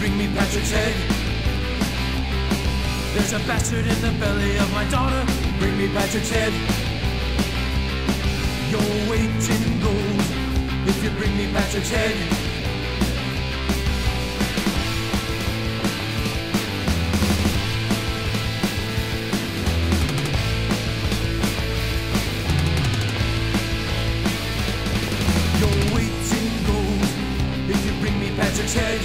bring me Patrick's head. There's a bastard in the belly of my daughter. Bring me Patrick's head. Your weight in gold if you bring me Patrick's head. Your weight in gold if you bring me Patrick's head.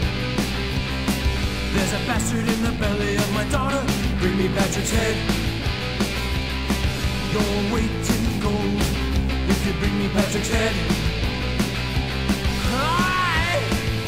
There's a bastard in the belly of my daughter. Bring me Patrick's head. Your weight in gold if you bring me Patrick's head. Hi!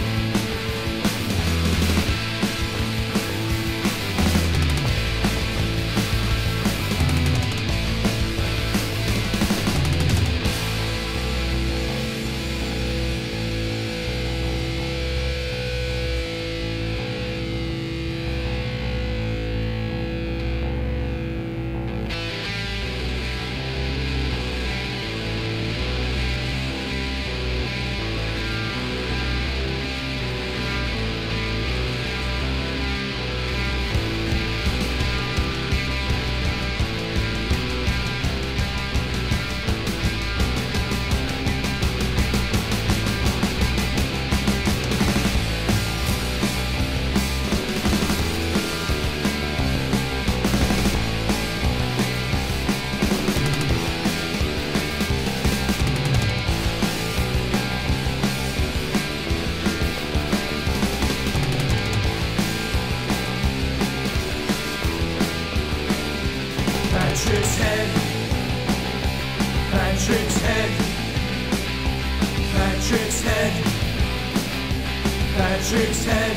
Patrick's head. Patrick's head. Patrick's head. Patrick's head.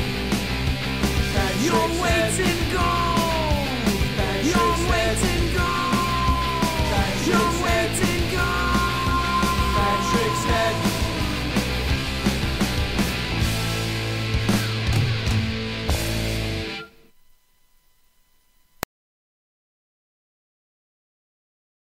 Your weight in gold. Your weight in gold. Your